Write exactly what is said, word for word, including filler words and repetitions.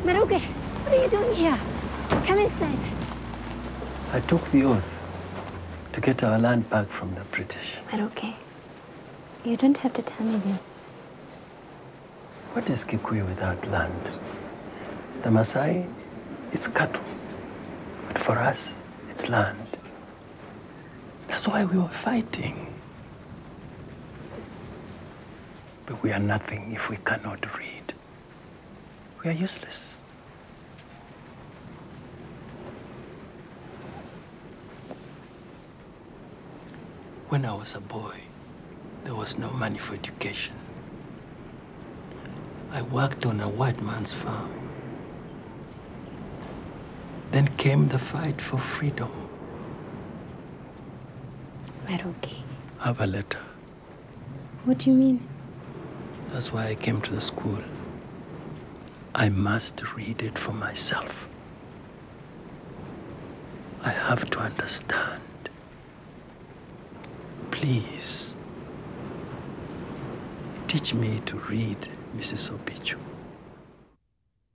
Maruge, what are you doing here? Come inside. I took the oath to get our land back from the British. Maruge, you don't have to tell me this. What is Kikuyu without land? The Maasai, it's cattle. But for us, it's land. That's why we were fighting. But we are nothing if we cannot read. We are useless. When I was a boy, there was no money for education. I worked on a white man's farm. Then came the fight for freedom. Maruge. Have a letter. What do you mean? That's why I came to the school. I must read it for myself. I have to understand. Please, teach me to read, Missus Obichu.